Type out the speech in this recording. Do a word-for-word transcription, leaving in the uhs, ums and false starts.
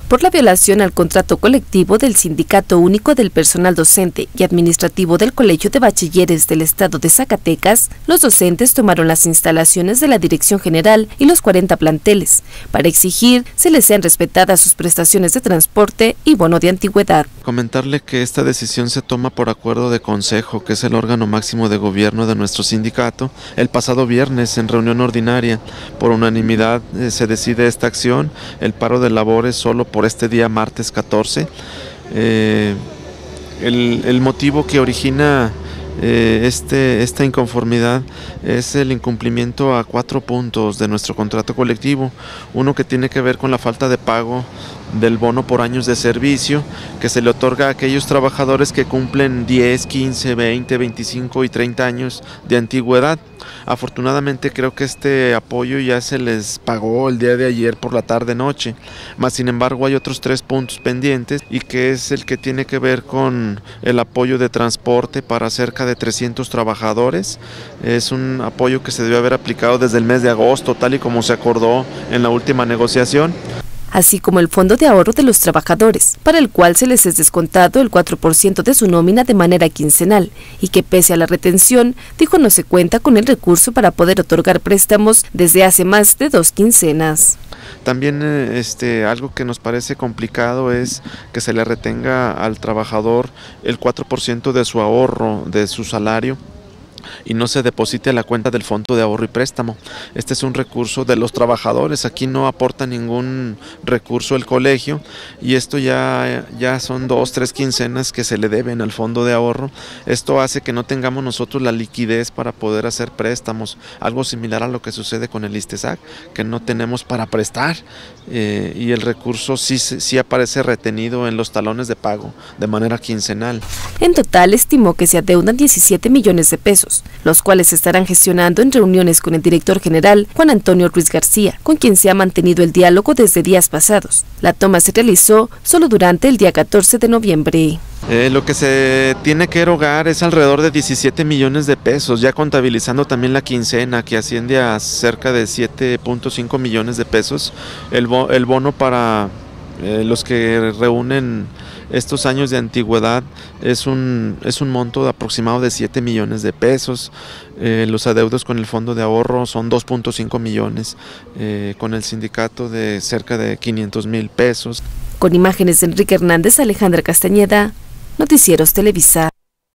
por la violación al contrato colectivo del Sindicato Único del Personal Docente y Administrativo del Colegio de Bachilleres del Estado de Zacatecas, los docentes tomaron las instalaciones de la Dirección General y los cuarenta planteles para exigir se les sean respetadas sus prestaciones de transporte y bono de antigüedad. Comentarle que esta decisión se toma por acuerdo de consejo, que es el órgano máximo de gobierno de nuestro sindicato. El pasado viernes, en reunión ordinaria, por unanimidad eh, se decide esta acción, el paro de labores solo por por este día martes catorce. Eh, el, el motivo que origina eh, este, esta inconformidad es el incumplimiento a cuatro puntos de nuestro contrato colectivo. Uno que tiene que ver con la falta de pago del bono por años de servicio que se le otorga a aquellos trabajadores que cumplen diez, quince, veinte, veinticinco y treinta años de antigüedad. Afortunadamente creo que este apoyo ya se les pagó el día de ayer por la tarde noche, más sin embargo hay otros tres puntos pendientes, y que es el que tiene que ver con el apoyo de transporte para cerca de trescientos trabajadores. Es un apoyo que se debió haber aplicado desde el mes de agosto, tal y como se acordó en la última negociación. Así como el fondo de ahorro de los trabajadores, para el cual se les es descontado el cuatro por ciento de su nómina de manera quincenal, y que pese a la retención, dijo no se cuenta con el recurso para poder otorgar préstamos desde hace más de dos quincenas. También este, algo que nos parece complicado es que se le retenga al trabajador el cuatro por ciento de su ahorro, de su salario, y no se deposite a la cuenta del Fondo de Ahorro y Préstamo. Este es un recurso de los trabajadores, aquí no aporta ningún recurso el colegio, y esto ya, ya son dos, tres quincenas que se le deben al Fondo de Ahorro. Esto hace que no tengamos nosotros la liquidez para poder hacer préstamos, algo similar a lo que sucede con el ISTESAC, que no tenemos para prestar, eh, y el recurso sí, sí aparece retenido en los talones de pago de manera quincenal. En total estimó que se adeudan diecisiete millones de pesos, los cuales se estarán gestionando en reuniones con el director general Juan Antonio Ruiz García, con quien se ha mantenido el diálogo desde días pasados. La toma se realizó solo durante el día catorce de noviembre. Eh, lo que se tiene que erogar es alrededor de diecisiete millones de pesos, ya contabilizando también la quincena, que asciende a cerca de siete punto cinco millones de pesos. El, bo el bono para eh, los que reúnen estos años de antigüedad es un, es un monto de aproximado de siete millones de pesos. Eh, los adeudos con el fondo de ahorro son dos punto cinco millones, eh, con el sindicato de cerca de quinientos mil pesos. Con imágenes de Enrique Hernández, Alejandra Castañeda, Noticieros Televisa.